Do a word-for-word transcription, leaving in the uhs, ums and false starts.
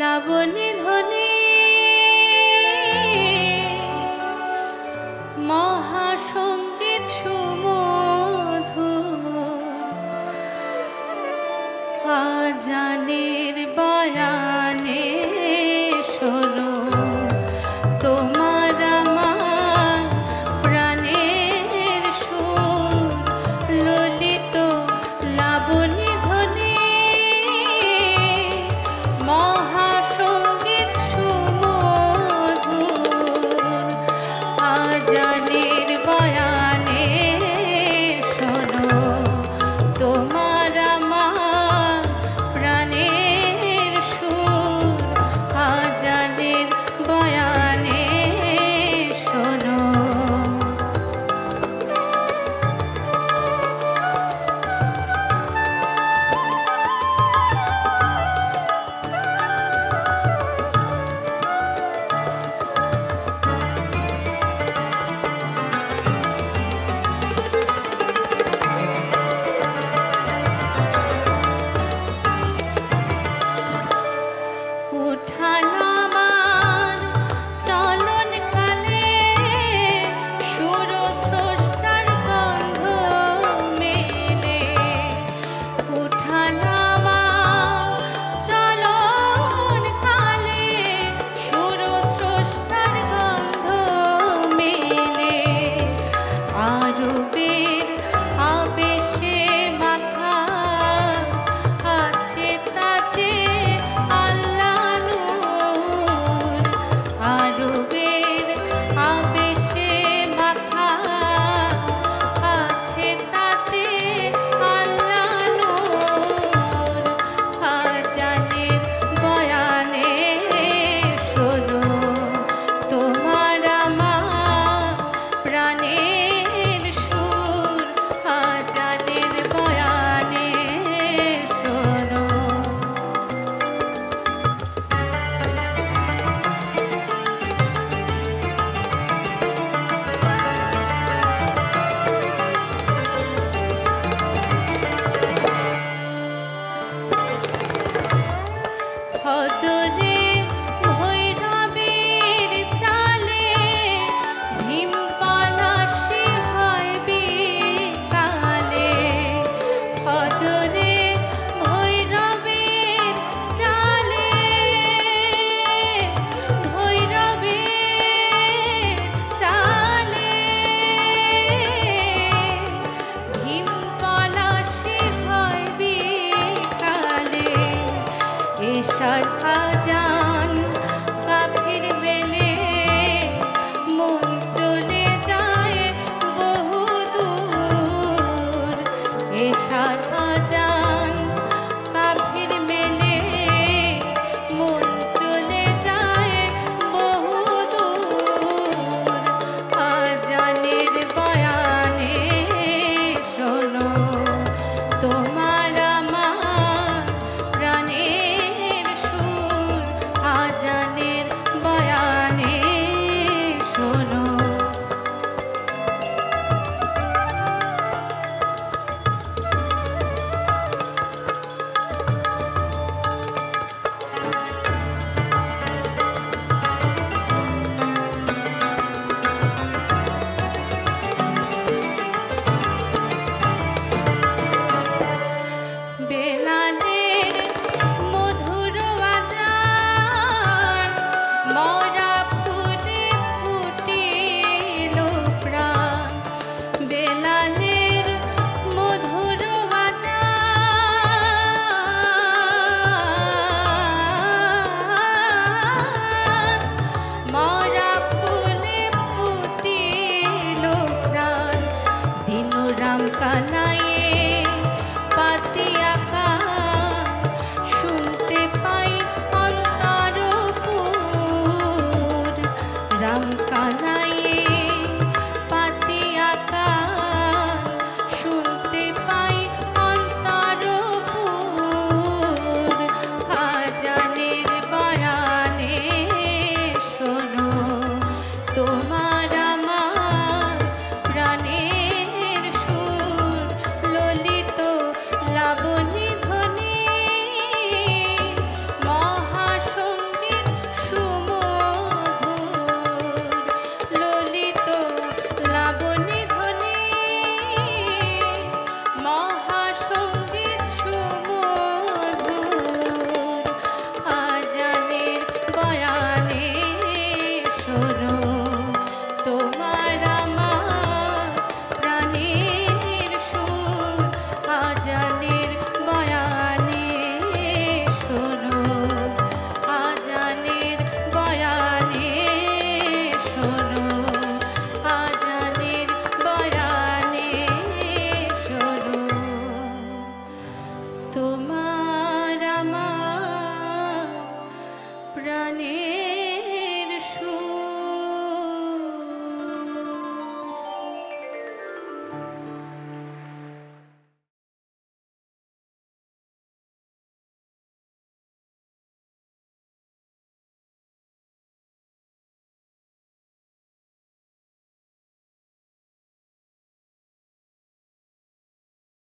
লাবণী ধ্বনি মহাসঙ্গীত সুমধুর আজানের বয়ানে শোনো তোমার আমার প্রাণের সুর ললিত লাবণী ধ্বনি মহাসঙ্গীত সুমধুর আজানের বয়ানে শোনো তোমার আমার প্রাণের সুর আজানের বয়ানে শোনো। উঠান আমার চলন কালে সুর স্রষ্টার গন্ধ মেলে। উঠান আমার চলন কালে সুর স্রষ্টার গন্ধ মেলে। আরবের আবেশে মাখা আছে তাতে আরবের আবেশে মাখা আছে তাতে আল্লাহ নূর আজানের বয়ানে শোনো তোমার আমার প্রাণের সুর আজানের বয়ানে শোনো। হজরে ভৈরবীর চালে ভীম পলাশী হয় বিকালে। হজরে ভৈরবীর চালে ভৈরবীর চালে ভীম পলাশী হয় বিকালে। এশার আজান কাফির বেলে